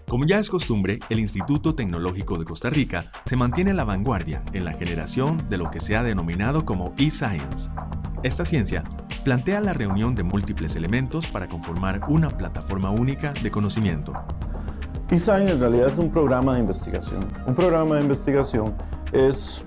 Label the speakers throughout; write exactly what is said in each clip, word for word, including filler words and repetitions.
Speaker 1: Como ya es costumbre, el Instituto Tecnológico de Costa Rica se mantiene a la vanguardia en la generación de lo que se ha denominado como e-Science. Esta ciencia plantea la reunión de múltiples elementos para conformar una plataforma única de conocimiento.
Speaker 2: e-Science en realidad es un programa de investigación. Un programa de investigación es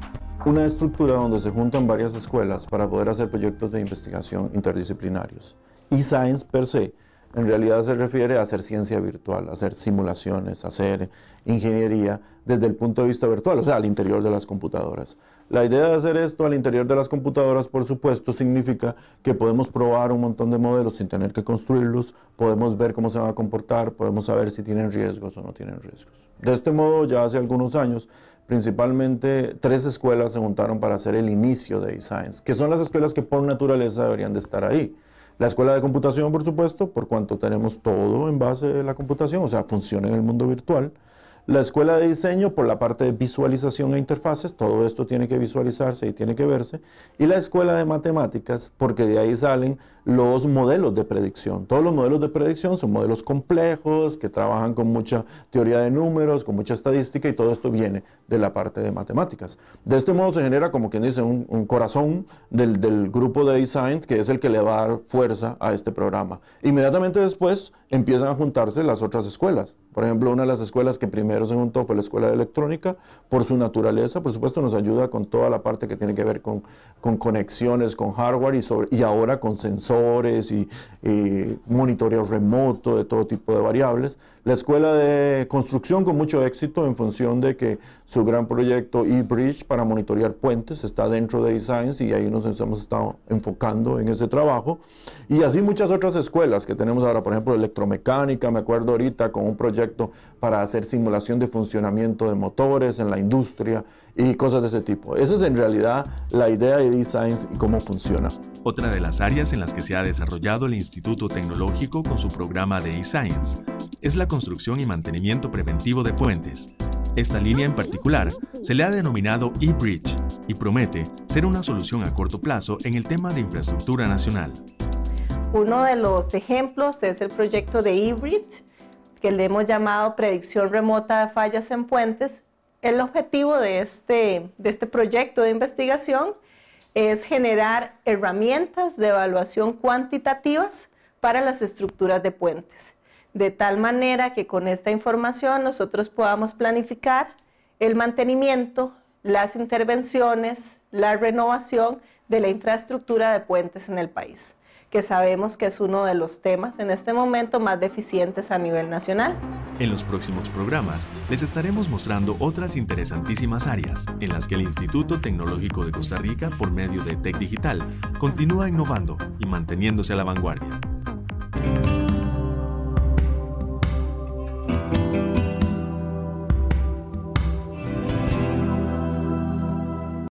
Speaker 2: una estructura donde se juntan varias escuelas para poder hacer proyectos de investigación interdisciplinarios. e-Science per se en realidad se refiere a hacer ciencia virtual, a hacer simulaciones, a hacer ingeniería desde el punto de vista virtual, o sea, al interior de las computadoras. La idea de hacer esto al interior de las computadoras, por supuesto, significa que podemos probar un montón de modelos sin tener que construirlos, podemos ver cómo se van a comportar, podemos saber si tienen riesgos o no tienen riesgos. De este modo, ya hace algunos años, principalmente tres escuelas se juntaron para hacer el inicio de e-Science, que son las escuelas que por naturaleza deberían de estar ahí. La escuela de computación, por supuesto, por cuanto tenemos todo en base de la computación, o sea, funciona en el mundo virtual. La escuela de diseño por la parte de visualización e interfaces, todo esto tiene que visualizarse y tiene que verse. Y la escuela de matemáticas, porque de ahí salen los modelos de predicción. Todos los modelos de predicción son modelos complejos, que trabajan con mucha teoría de números, con mucha estadística, y todo esto viene de la parte de matemáticas. De este modo se genera, como quien dice, un, un corazón del, del grupo de e-Science, que es el que le va a dar fuerza a este programa. Inmediatamente después empiezan a juntarse las otras escuelas. Por ejemplo, una de las escuelas que primero se juntó fue la Escuela de Electrónica. Por su naturaleza, por supuesto, nos ayuda con toda la parte que tiene que ver con, con conexiones, con hardware y, sobre, y ahora con sensores y, y monitoreo remoto de todo tipo de variables. La Escuela de Construcción con mucho éxito en función de que su gran proyecto eBridge para monitorear puentes está dentro de e-Science y ahí nos hemos estado enfocando en ese trabajo. Y así muchas otras escuelas que tenemos ahora, por ejemplo, electromecánica, me acuerdo ahorita con un proyecto para hacer simulación de funcionamiento de motores en la industria y cosas de ese tipo. Esa es en realidad la idea de e-Science y cómo funciona.
Speaker 1: Otra de las áreas en las que se ha desarrollado el Instituto Tecnológico con su programa de e-Science es la construcción y mantenimiento preventivo de puentes. Esta línea en particular se le ha denominado eBridge y promete ser una solución a corto plazo en el tema de infraestructura nacional.
Speaker 3: Uno de los ejemplos es el proyecto de eBridge, que le hemos llamado predicción remota de fallas en puentes. El objetivo de este, de este proyecto de investigación es generar herramientas de evaluación cuantitativas para las estructuras de puentes, de tal manera que con esta información nosotros podamos planificar el mantenimiento, las intervenciones, la renovación de la infraestructura de puentes en el país, que sabemos que es uno de los temas en este momento más deficientes a nivel nacional.
Speaker 1: En los próximos programas les estaremos mostrando otras interesantísimas áreas en las que el Instituto Tecnológico de Costa Rica, por medio de Tec Digital, continúa innovando y manteniéndose a la vanguardia.